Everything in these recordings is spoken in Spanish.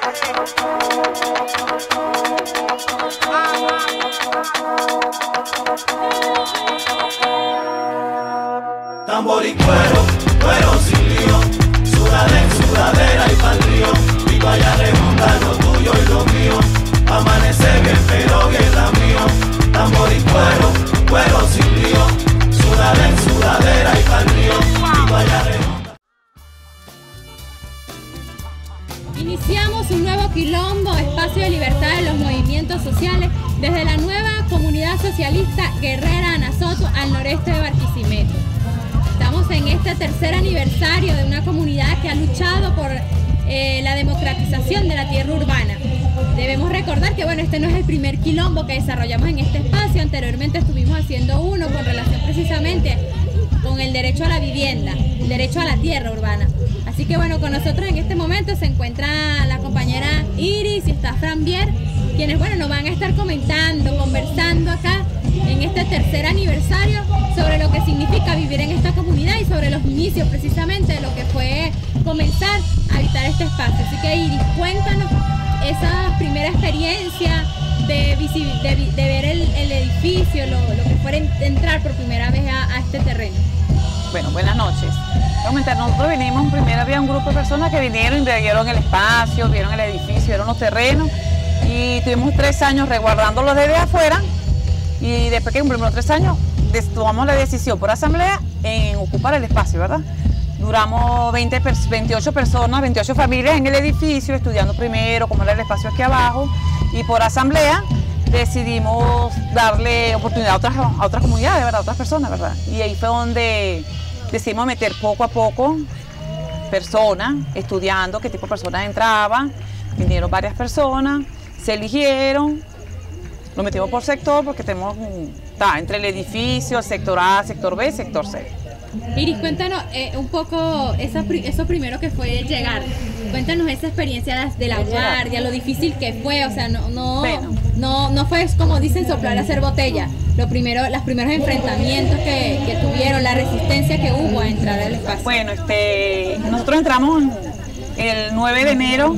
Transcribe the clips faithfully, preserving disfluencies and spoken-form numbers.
Tambor y cuero, cuero sin lío, sudadera en sudadera y pa'l río, y vaya redonda lo tuyo y lo mío, amanece bien pero bien la mío. Tambor y cuero, cuero sin lío, sudadera en sudadera y pa'l río, y vaya redonda. Iniciamos un nuevo quilombo, espacio de libertad de los movimientos sociales, desde la nueva comunidad socialista Guerrera Anasoto al noreste de Barquisimeto. Estamos en este tercer aniversario de una comunidad que ha luchado por eh, la democratización de la tierra urbana. Debemos recordar que bueno, este no es el primer quilombo que desarrollamos en este espacio. Anteriormente estuvimos haciendo uno con relación precisamente con el derecho a la vivienda, el derecho a la tierra urbana. Así que bueno, con nosotros en este momento se encuentra la compañera Iris y está Fran Bier, quienes bueno, nos van a estar comentando, conversando acá en este tercer aniversario sobre lo que significa vivir en esta comunidad y sobre los inicios precisamente de lo que fue comenzar a habitar este espacio. Así que Iris, cuéntanos esa primera experiencia de, de, de ver el, el edificio, lo, lo que fue entrar por primera vez a, a este terreno. Bueno, buenas noches. Comentar, nosotros vinimos, primero había un grupo de personas que vinieron y vieron el espacio, vieron el edificio, vieron los terrenos y tuvimos tres años resguardándolos desde afuera y después que cumplimos los tres años tomamos la decisión por asamblea en ocupar el espacio, ¿verdad? Duramos veinte, veintiocho personas, veintiocho familias en el edificio estudiando primero cómo era el espacio aquí abajo y por asamblea decidimos darle oportunidad a otras, a otras comunidades, ¿verdad? A otras personas, ¿verdad? Y ahí fue donde decidimos meter poco a poco personas, estudiando qué tipo de personas entraban, vinieron varias personas, se eligieron, lo metimos por sector porque tenemos, está entre el edificio, el sector A, sector B, sector C. Iris, cuéntanos eh, un poco esa, eso primero que fue llegar. Cuéntanos esa experiencia de la guardia, lo difícil que fue, o sea, no, no, bueno. no, no fue como dicen soplar a hacer botella. Lo primero, los primeros enfrentamientos que, que tuvieron, la resistencia que hubo a entrar al espacio. Bueno, este, nosotros entramos el nueve de enero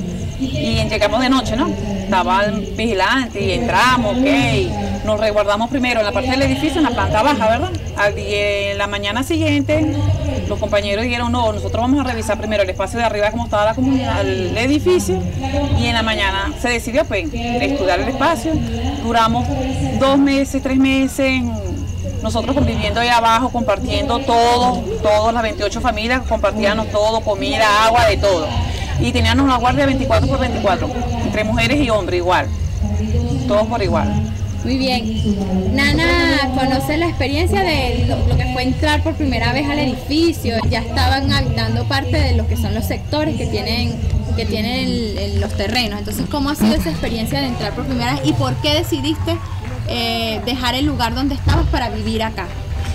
y llegamos de noche, ¿no? Estaba el vigilante y entramos, ok. Nos resguardamos primero en la parte del edificio, en la planta baja, ¿verdad? Al día, en la mañana siguiente, los compañeros dijeron, no, nosotros vamos a revisar primero el espacio de arriba, cómo estaba la comunidad, el edificio, y en la mañana se decidió, pues, estudiar el espacio. Duramos dos meses, tres meses, nosotros conviviendo ahí abajo, compartiendo todo, todas las veintiocho familias, compartíamos todo, comida, agua, de todo. Y teníamos una guardia veinticuatro por veinticuatro, entre mujeres y hombres igual, todos por igual. Muy bien. Nana conoce la experiencia de lo, lo que fue entrar por primera vez al edificio. Ya estaban habitando parte de lo que son los sectores que tienen, que tienen el, el, los terrenos. Entonces, ¿cómo ha sido esa experiencia de entrar por primera vez y por qué decidiste eh, dejar el lugar donde estabas para vivir acá?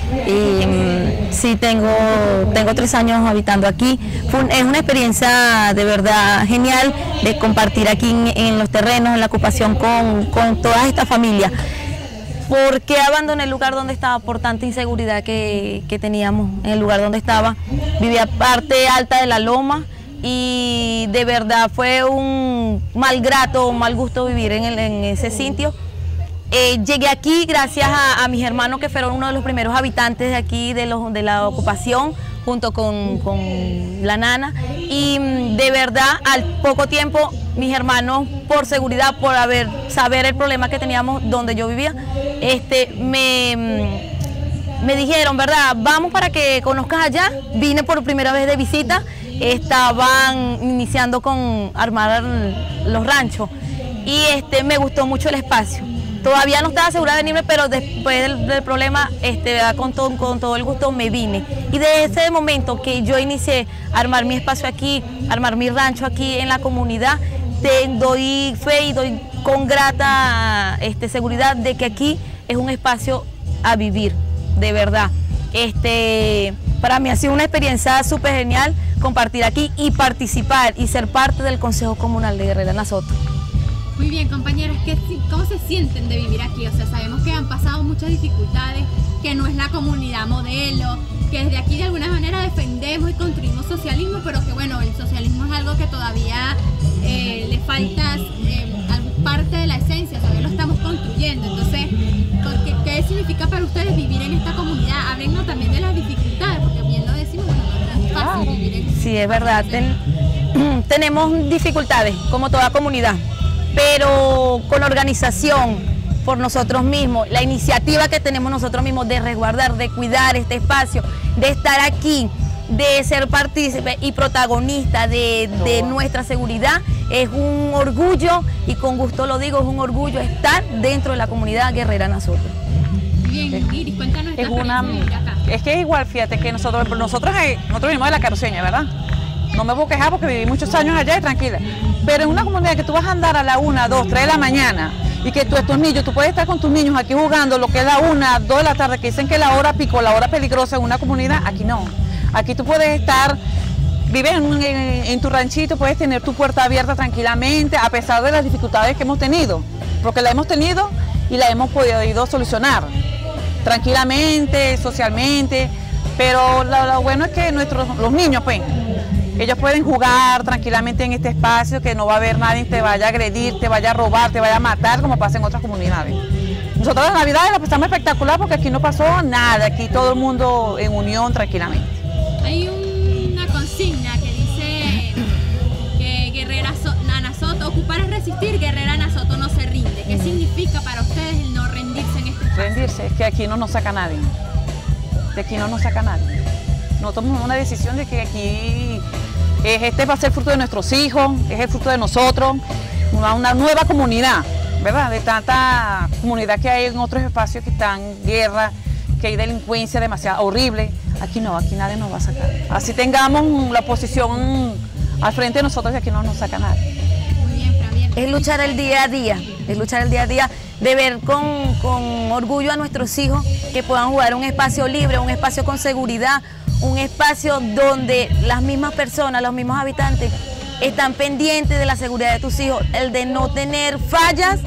Y, sí, tengo, tengo tres años habitando aquí. Fue un, es una experiencia de verdad genial de compartir aquí en, en los terrenos, en la ocupación con, con todas estas familias. ¿Por qué abandoné el lugar donde estaba? Por tanta inseguridad que, que teníamos en el lugar donde estaba. Vivía parte alta de la loma y de verdad fue un mal grato, un mal gusto vivir en, el, en ese sitio. Eh, llegué aquí gracias a, a mis hermanos que fueron uno de los primeros habitantes de aquí de, los, de la ocupación junto con, con la nana y de verdad al poco tiempo mis hermanos por seguridad, por haber, saber el problema que teníamos donde yo vivía, este, me, me dijeron, ¿verdad? Vamos para que conozcas allá. Vine por primera vez de visita, estaban iniciando con armar los ranchos y este, me gustó mucho el espacio. Todavía no estaba segura de venirme, pero después del, del problema, este, con, todo, con todo el gusto me vine. Y desde ese momento que yo inicié a armar mi espacio aquí, armar mi rancho aquí en la comunidad, te doy fe y doy con grata este, seguridad de que aquí es un espacio a vivir, de verdad. Este, para mí ha sido una experiencia súper genial compartir aquí y participar y ser parte del Consejo Comunal de Guerrera Anasoto. Muy bien, compañeros, ¿cómo se sienten de vivir aquí? O sea, sabemos que han pasado muchas dificultades, que no es la comunidad modelo, que desde aquí de alguna manera defendemos y construimos socialismo, pero que bueno, el socialismo es algo que todavía eh, le falta eh, parte de la esencia, todavía lo estamos construyendo. Entonces, ¿qué, qué significa para ustedes vivir en esta comunidad? Háblennos también de las dificultades, porque bien lo decimos, bueno, no es fácil claro. vivir en Sí, es verdad. Ten, tenemos dificultades, como toda comunidad, pero con organización por nosotros mismos, la iniciativa que tenemos nosotros mismos de resguardar, de cuidar este espacio, de estar aquí, de ser partícipe y protagonista de, de nuestra seguridad, es un orgullo, y con gusto lo digo, es un orgullo estar dentro de la comunidad guerrera Nasoto. Bien, Iris, cuéntanos esta Es una, experiencia de acá. es que es igual, fíjate que nosotros, nosotros, eh, nosotros venimos de la Caruceña, ¿verdad? No me puedo quejar porque viví muchos años allá y tranquila. Pero en una comunidad que tú vas a andar a la una, dos, tres de la mañana y que tú, estos niños, tú puedes estar con tus niños aquí jugando lo que es la una, dos de la tarde, que dicen que es la hora pico, la hora peligrosa en una comunidad, aquí no. Aquí tú puedes estar, vives en, en, en tu ranchito, puedes tener tu puerta abierta tranquilamente, a pesar de las dificultades que hemos tenido, porque la hemos tenido y la hemos podido solucionar tranquilamente, socialmente, pero lo, lo bueno es que nuestros, los niños, pues, ellos pueden jugar tranquilamente en este espacio, que no va a haber nadie que te vaya a agredir, te vaya a robar, te vaya a matar, como pasa en otras comunidades. Nosotros la Navidad la pasamos espectacular porque aquí no pasó nada, aquí todo el mundo en unión tranquilamente. Hay una consigna que dice que Guerrera so Nasoto, ocupar es resistir, Guerrera Nasoto no se rinde. ¿Qué significa para ustedes el no rendirse en este espacio? Rendirse, es que aquí no nos saca nadie, de aquí no nos saca nadie. Nosotros tomamos una decisión de que aquí es, este va a ser fruto de nuestros hijos, es el fruto de nosotros, una, una nueva comunidad, ¿verdad? De tanta comunidad que hay en otros espacios que están en guerra, que hay delincuencia demasiado horrible. Aquí no, aquí nadie nos va a sacar. Así tengamos la oposición al frente de nosotros, que aquí no nos saca nadie. Muy bien, Fabián. Es luchar el día a día, es luchar el día a día, de ver con, con orgullo a nuestros hijos que puedan jugar un espacio libre, un espacio con seguridad, un espacio donde las mismas personas, los mismos habitantes están pendientes de la seguridad de tus hijos, el de no tener fallas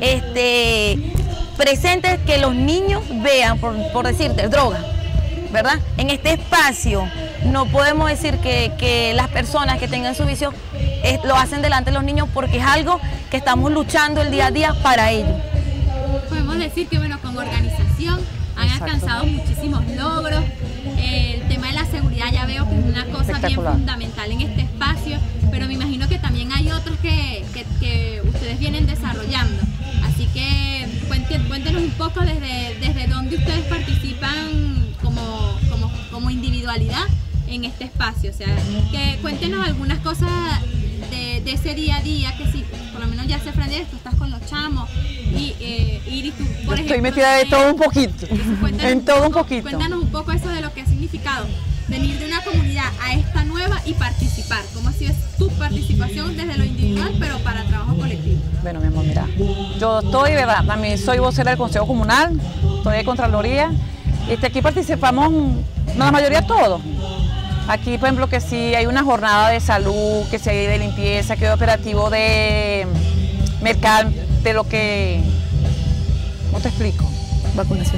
este, presentes, que los niños vean, por, por decirte, droga, ¿verdad? En este espacio no podemos decir que, que las personas que tengan su vicio es, lo hacen delante de los niños, porque es algo que estamos luchando el día a día para ellos. Podemos decir que bueno, con organización han Exacto. alcanzado muchísimos logros. El tema de la seguridad ya veo que es una cosa bien fundamental en este espacio, pero me imagino que también hay otros que, que, que ustedes vienen desarrollando. Así que cuéntenos, cuéntenos un poco desde, desde dónde ustedes participan como, como, como individualidad en este espacio. O sea, que cuéntenos algunas cosas de, de ese día a día, que si por lo menos ya se aprende, tú estás con los chamos y eh, Iris, tú por Yo ejemplo, estoy metida de todo un poquito, en todo un poco, poquito. Cuéntanos un poco eso de lo que ha significado venir de una comunidad a esta nueva y participar. ¿Cómo ha sido tu participación desde lo individual, pero para trabajo colectivo? Bueno, mi amor, mira, yo estoy, ¿verdad? También soy vocera del Consejo Comunal, estoy de Contraloría. Este, aquí participamos, la mayoría todos. Aquí, por ejemplo, que si hay una jornada de salud, que si hay de limpieza, que hay operativo de mercado, de lo que... ¿Cómo te explico? Vacunación.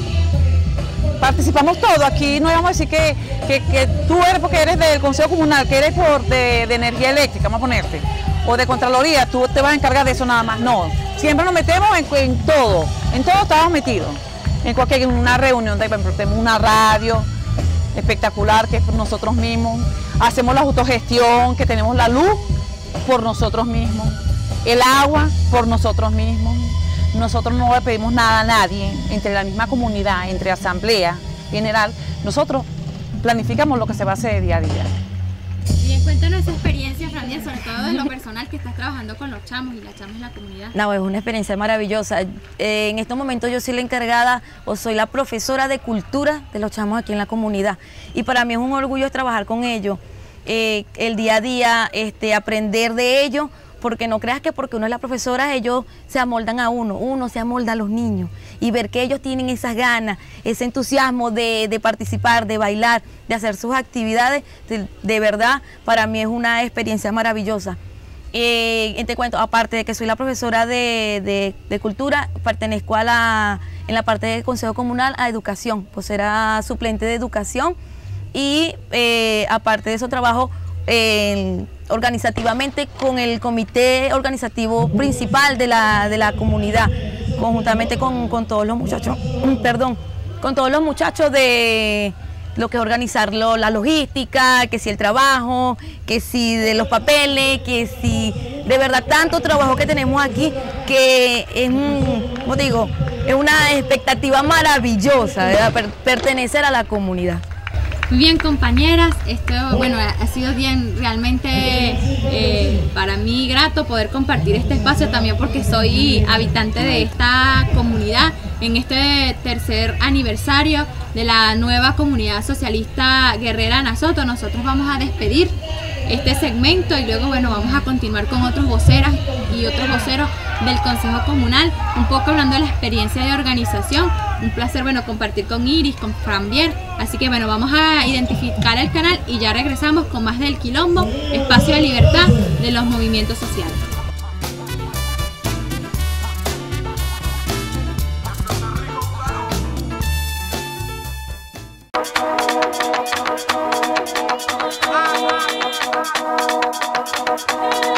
Participamos todos, aquí no vamos a decir que, que, que tú eres porque eres del Consejo Comunal, que eres por de, de energía eléctrica, vamos a ponerte, o de Contraloría, tú te vas a encargar de eso nada más, no. Siempre nos metemos en, en todo, en todo estamos metidos. En cualquier en una reunión, de, tenemos una radio espectacular que es por nosotros mismos, hacemos la autogestión, que tenemos la luz por nosotros mismos, el agua por nosotros mismos. Nosotros no le pedimos nada a nadie, entre la misma comunidad, entre asamblea general, nosotros planificamos lo que se va a hacer día a día. Bien, cuéntanos esa experiencia, Frandia, sobre todo de lo personal que estás trabajando con los chamos y las chamas en la comunidad. No, es una experiencia maravillosa. Eh, en estos momentos yo soy la encargada o soy la profesora de cultura de los chamos aquí en la comunidad. Y para mí es un orgullo trabajar con ellos, eh, el día a día, este, aprender de ellos, porque no creas que porque uno es la profesora ellos se amoldan a uno, uno se amolda a los niños, y ver que ellos tienen esas ganas, ese entusiasmo de, de participar, de bailar, de hacer sus actividades, de, de verdad para mí es una experiencia maravillosa. Eh, te cuento, aparte de que soy la profesora de, de, de cultura, pertenezco a la en la parte del Consejo Comunal a Educación, pues era suplente de Educación y eh, aparte de eso trabajo eh, organizativamente con el comité organizativo principal de la, de la comunidad, conjuntamente con, con todos los muchachos, perdón, con todos los muchachos de lo que es organizar lo, la logística, que si el trabajo, que si de los papeles, que si de verdad tanto trabajo que tenemos aquí, que es, un, como digo, es una expectativa maravillosa, ¿verdad? Per, pertenecer a la comunidad. Muy bien, compañeras, esto bueno, ha sido bien realmente eh, para mí grato poder compartir este espacio también porque soy habitante de esta comunidad en este tercer aniversario de la nueva comunidad socialista Guerrera Anasoto. Nosotros vamos a despedir este segmento y luego bueno vamos a continuar con otros voceras y otros voceros del Consejo Comunal, un poco hablando de la experiencia de organización. Un placer bueno compartir con Iris, con Frambier, así que bueno vamos a identificar el canal y ya regresamos con más del Quilombo, espacio de libertad de los movimientos sociales. Ah,